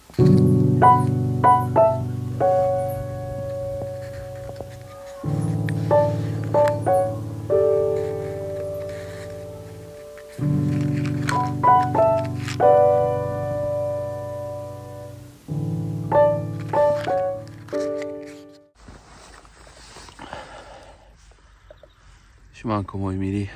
Siemanko moi mili,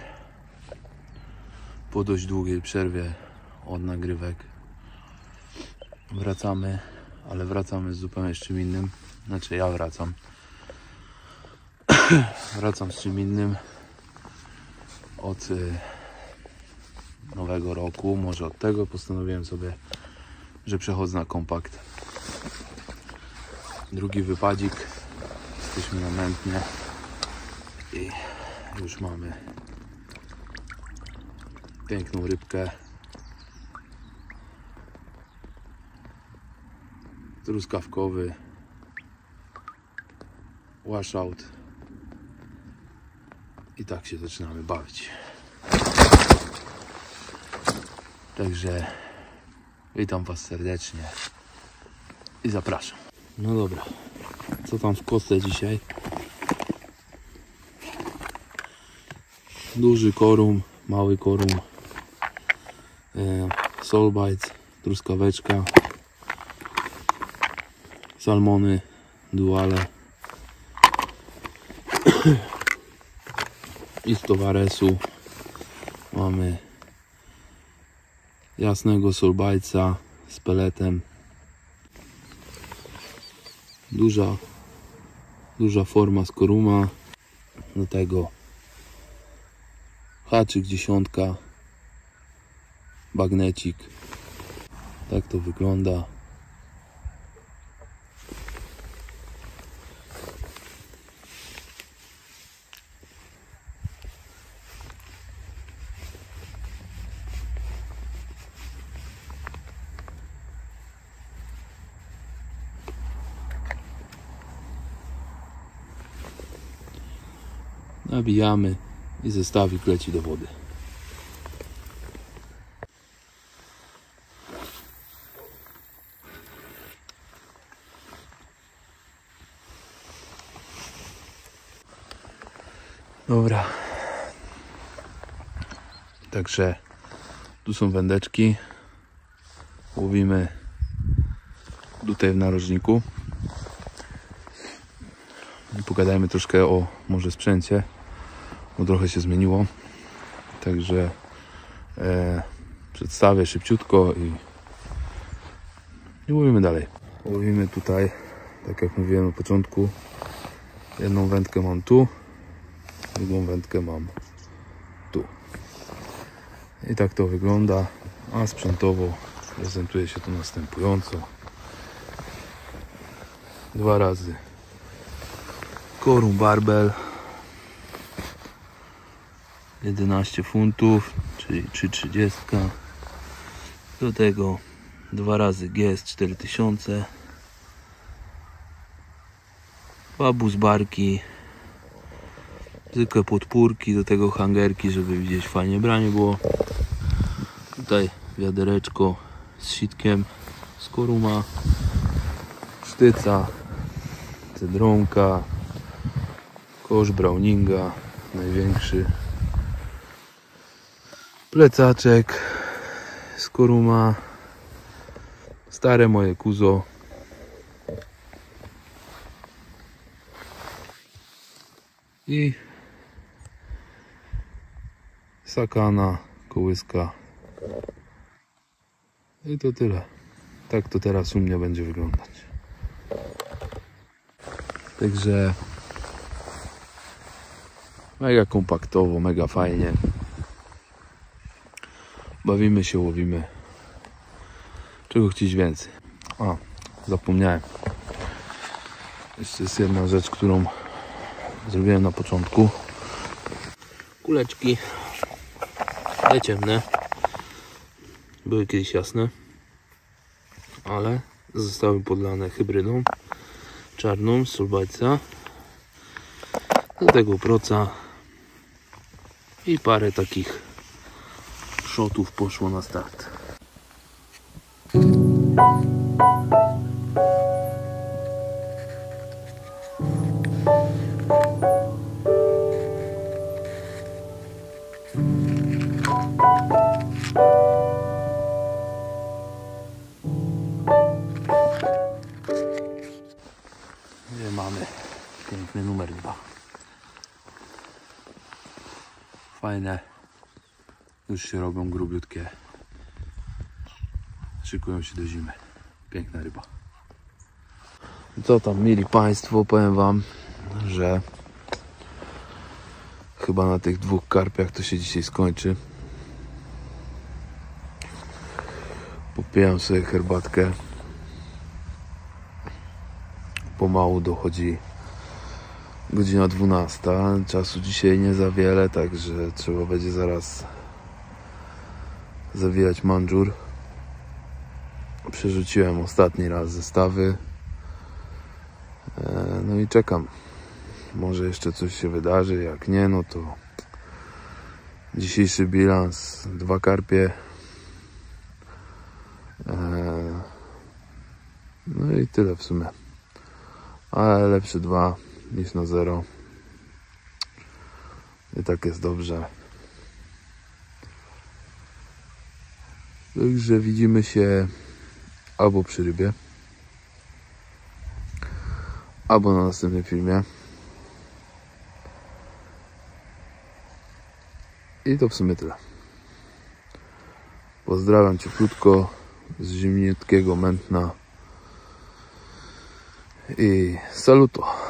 po dość długiej przerwie od nagrywek wracamy, ale wracamy z zupełnie czym innym. Znaczy ja wracam wracam z czym innym od nowego roku. Może od tego postanowiłem sobie, że przechodzę na kompakt. Drugi wypadzik, jesteśmy na Mętnie i już mamy piękną rybkę, truskawkowy washout i tak się zaczynamy bawić. Także witam Was serdecznie i zapraszam. No dobra, co tam w kostce dzisiaj? Duży korum, mały korum, soulbites, truskaweczka, salmony, duale i z towaresu mamy jasnego soulbitesa z peletem, duża forma z koruma, do tego haczyk 10, bagnecik. Tak to wygląda. Nabijamy i zestawik leci do wody. Dobra. Także tu są wędeczki. Łowimy tutaj w narożniku. I pogadajmy troszkę o może sprzęcie, bo trochę się zmieniło. Także przedstawię szybciutko i łowimy dalej. Łowimy tutaj, tak jak mówiłem na początku, jedną wędkę mam tu, drugą wędkę mam tu. I tak to wygląda, a sprzętowo prezentuje się to następująco. 2 razy korum barbel 11 funtów, czyli 3,30. Do tego 2 razy GS 4000, 2 buzbarki, zwykłe podpórki, do tego hangerki, żeby widzieć fajnie branie było. Tutaj wiadereczko z sitkiem z koruma, sztyca, cedronka, kosz Browninga największy, plecaczek z koruma, stare moje kuzo, i sakana, kołyska. I to tyle. Tak to teraz u mnie będzie wyglądać. Także mega kompaktowo, mega fajnie. Bawimy się, łowimy. Czego chcieć więcej? A, zapomniałem. Jeszcze jest jedna rzecz, którą zrobiłem na początku. Kuleczki. Te ciemne. Były kiedyś jasne, ale zostały podlane hybrydą czarną z soulbitesa. Do tego proca i parę takich shotów poszło na start. piękny numer 2. Fajne. Już się robią grubiutkie. Szykują się do zimy. Piękna ryba. Co tam, mili Państwo, powiem Wam, że chyba na tych 2 karpiach to się dzisiaj skończy. Popijam sobie herbatkę. Pomału dochodzi godzina 12. Czasu dzisiaj nie za wiele, także trzeba będzie zaraz zawijać mandżur. Przerzuciłem ostatni raz zestawy. No i czekam. Może jeszcze coś się wydarzy. Jak nie, no to dzisiejszy bilans 2 karpie. No i tyle w sumie. Ale lepsze 2 niż na 0. I tak jest dobrze. Także widzimy się albo przy rybie, albo na następnym filmie. I to w sumie tyle. Pozdrawiam cieplutko z zimniutkiego Mętna i saluto.